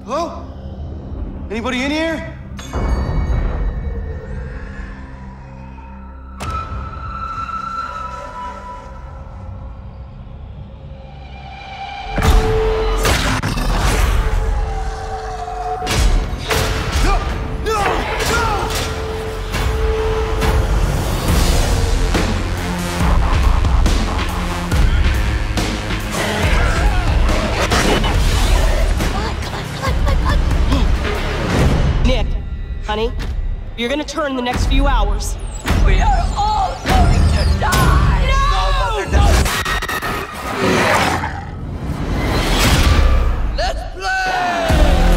Hello? Anybody in here? Honey, you're gonna turn in the next few hours. We are all going to die! No! Let's play!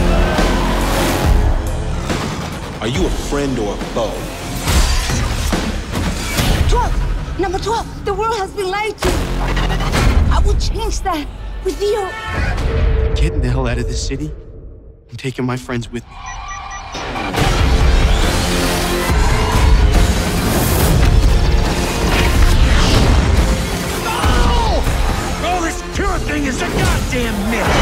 Are you a friend or a foe? 12! Number 12! The world has been lied to! I will change that with you! Getting the hell out of this city. I'm taking my friends with me. Cure thing is a goddamn myth!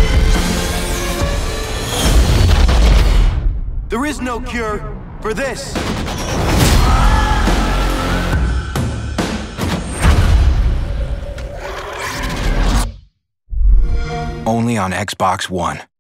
There is no cure for this. Only on Xbox One.